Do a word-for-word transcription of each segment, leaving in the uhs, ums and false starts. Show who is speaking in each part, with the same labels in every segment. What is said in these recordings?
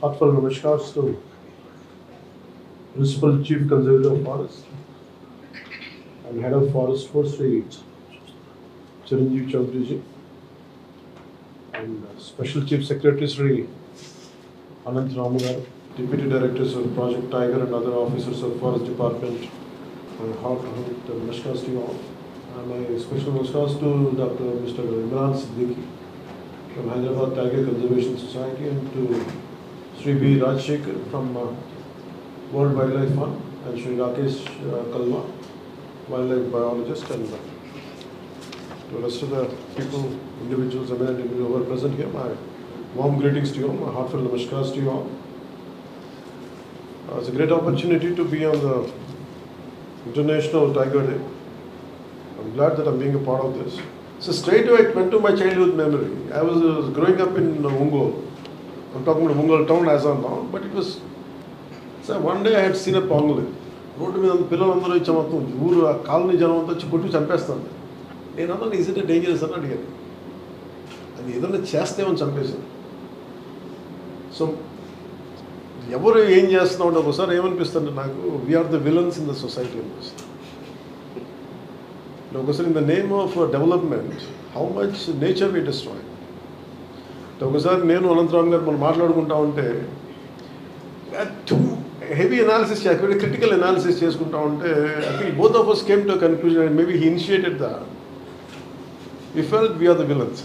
Speaker 1: Heartfelt namaskars to Principal Chief Conservator of Forest and Head of Forest Forestry, Chiranjeev Chaudhary, and Special Chief Secretary Sri Anant Ramugaru, Deputy Directors of Project Tiger and other officers of Forest Department. My heartfelt namaskars to you all. And my special namaskars to Doctor Mister Imran Siddiqui from Hyderabad Tiger Conservation Society and to Sri B. Rajshekhar from uh, World Wildlife Fund and Sri Rakesh uh, Kalwa, wildlife biologist, and uh, to the rest of the people, individuals, eminent individuals who are present here, my warm greetings to you all, my heartfelt namaskars to you all. Uh, it's a great opportunity to be on the International Tiger Day. I'm glad that I'm being a part of this. So straight away it went to my childhood memory. I was uh, growing up in uh, Ungol. I'm talking about Ungol town as of now, but it was. So one day I had seen a pangolin. Road మీద పిల్లలందరూ ఇచ్చా మొత్తం ఊరు ఆ colony జనం అంతా వచ్చి కొట్టి చంపేస్తాను. నేను అన్నాను ఈజ్ ఇట్ డేంజరస్ అని అడిగాను. అది ఏదైనా చేస్తేమని చంపేశాను. సో ఎవరు ఏం చేస్తున్నాం అంటే ఒకసారి ఏమనిపిస్తుంది నాకు, we are the villains in the society అనిపిస్తుంది. ఒకసారి in the name of development how much nature we destroy. ఒకసారి నేను అనంతరామ్ గారు మనం మాట్లాడుకుంటా ఉంటే heavy analysis, critical analysis చేసుకుంటా ఉంటే I think both of us came to a conclusion and maybe he initiated that. We felt we are the villains.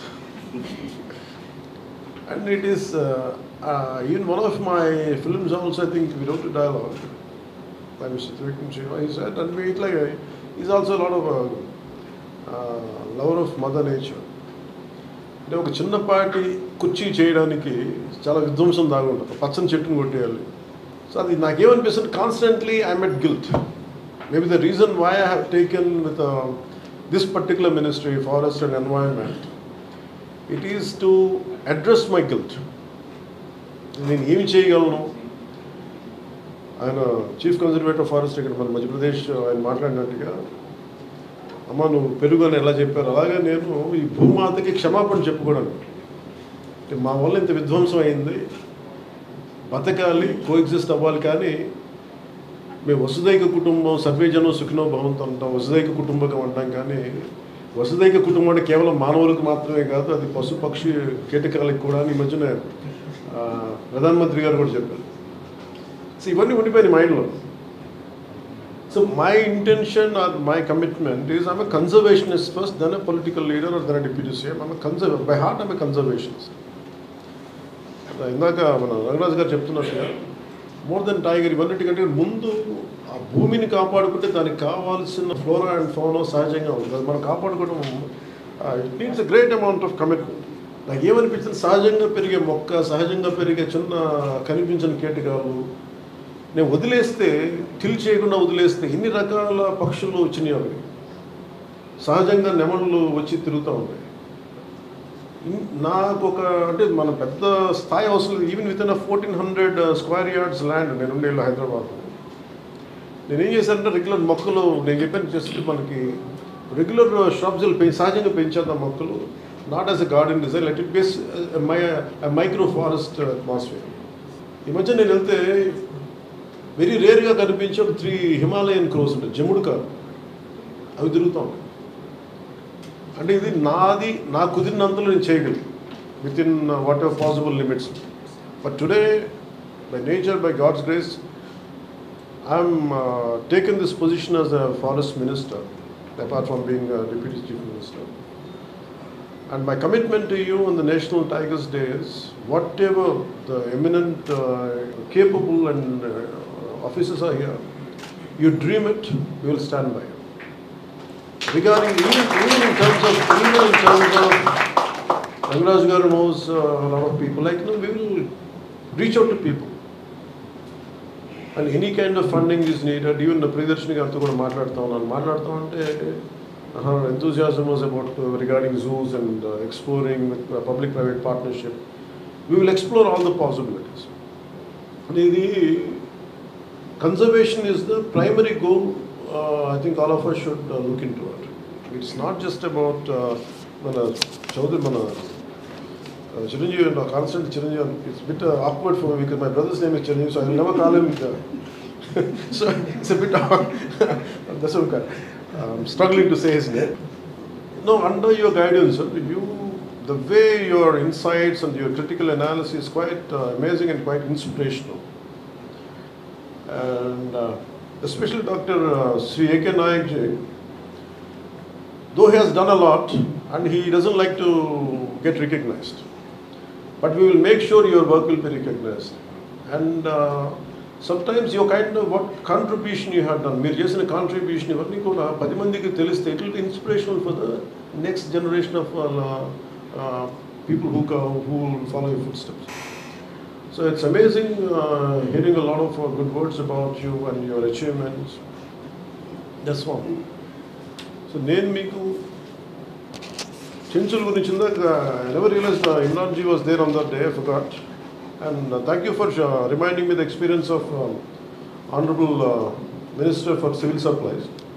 Speaker 1: And it is, uh, uh, in one of my films also, I think we wrote a dialogue by Mister Trivikram Shiva. He said, and we, like, he's also a lot of uh, uh, lover of Mother Nature. అంటే ఒక చిన్నపాటి కుర్చీ చేయడానికి చాలా విధ్వంసం దాగా ఉంటుంది, పచ్చని చెట్టును కొట్టేయాలి. సో అది నాకేమనిపిస్తుంది, constantly I'm at guilt. Maybe the reason why I have taken with this particular ministry forest and environment, it is to address my guilt. నేను ఏమి చేయగలను. ఆయన చీఫ్ కన్జర్వేటర్ ఫారెస్ట్ ఇక్కడ మన మధ్యప్రదేశ్ ఆయన మాట్లాడినట్టుగా, అమ్మ నువ్వు పెరుగు అని ఎలా చెప్పారు, అలాగే నేను ఈ భూమాతకి క్షమాపణ చెప్పుకోవడానికి. అంటే మా వల్ల ఇంత విధ్వంసం అయింది, బతకాలి, కోఎగ్జిస్ట్ అవ్వాలి, కానీ మేము వసుదైక కుటుంబం, సర్వేజనం సుఖినో భవంతో అంటాం, వసుదైక కుటుంబకం అంటాం. కానీ వసుదైక కుటుంబం అంటే కేవలం మానవులకు మాత్రమే కాదు, అది పశు పక్షి కీటకాలకు కూడా. ఈ మధ్యన ప్రధానమంత్రి గారు కూడా చెప్పారు. సో ఇవన్నీ ఉండిపోయినాయి మైండ్లో. So my intention or my commitment is I'm a conservationist first, then a political leader or then a deputy CM. I'm conserve by heart, I'm a conservationist. ఇందాక మన రంగరాజు గారు చెప్తున్నట్టుగా మోర్ దెన్ టైగర్, ఇవన్నిటికంటే ముందు ఆ భూమిని కాపాడుకుంటే దానికి కావాల్సిన ఫ్లోరా అండ్ ఫౌనా సహజంగా ఉంటుంది. అది మనం కాపాడుకోవడం it needs a great amount of commitment. నాకు ఏమనిపించింది, సహజంగా పెరిగే మొక్క, సహజంగా పెరిగే చిన్న కనిపించిన కీటకాలు నేను వదిలేస్తే, టిల్ చేయకుండా వదిలేస్తే ఎన్ని రకాల పక్షులు వచ్చినాయి. అవి సహజంగా నెమళ్ళు వచ్చి తిరుగుతూ ఉంటాయి. నాకు ఒక అంటే మన పెద్ద స్థాయి అవసరం లేదు. Even within fourteen hundred square yards land నేను ఉండేళ్ళు హైదరాబాద్లో. నేను ఏం చేశానంటే రెగ్యులర్ మొక్కలు, నేను చెప్పాను జస్ట్ మనకి రెగ్యులర్ shrubs పెంచి సహజంగా పెంచేద్దాం మొక్కలు, not as a garden design, let it base my micro forest atmosphere. ఈ మధ్య నేను వెళ్తే వెరీ రేర్గా కనిపించే ఒక త్రీ హిమాలయన్ క్రోస్ ఉంటాయి, జముడు కాదు, అవి తిరుగుతూ ఉంటాయి. అంటే ఇది నాది, నా కుదిరినంతలో నేను చేయగలను within whatever possible limits. But today by nature, by god's grace, I'm taken this position as a forest minister apart from being a deputy chief minister. And my commitment to you on the National Tigers Day is whatever the eminent, uh, capable and uh, officers are here, you dream it, we will stand by you. Regarding even, even in terms of, even in terms of, Rangaraj Garu knows uh, a lot of people, like, you know, we will reach out to people. And any kind of funding is needed. Even the Priyadarshini Gartho kuda maatladta unnanu. Maatladta ante her enthusiasm was about uh, regarding zoos and uh, exploring with uh, public-private partnership. We will explore all the possibilities. The conservation is the primary goal. Uh, I think all of us should uh, look into it. It's not just about uh, Mana Chaudhary, Mana Uh, Chiranjeevi and uh, constant Chiranjeevi, it's a bit uh, awkward for me because my brother's name is Chiranjeevi, so I will never call him. Uh, so it's a bit awkward. That's okay. I'm struggling to say his name. No, under your guidance, sir, you, the way your insights and your critical analysis is quite uh, amazing and quite inspirational. And uh, especially Doctor Uh, Sri A K Nayak ji, though he has done a lot and he doesn't like to get recognized, but we will make sure your work will be recognized. And uh, sometimes your kind of what contribution you have done, మీరు చేసిన contribution ఇవన్నీ కూడా పది మందికి తెలిస్తే it will be inspirational for the next generation of uh, uh, people who come, who will follow your footsteps. So it's amazing uh, hearing a lot of uh, good words about you and your achievements. That's one. So నేను మీకు చెంచుల గురించి ఇందాక I never realized uh, Imran ji was there on that day, I forgot. And uh, thank you for uh, reminding me the experience of uh, Honorable uh, Minister for Civil Supplies.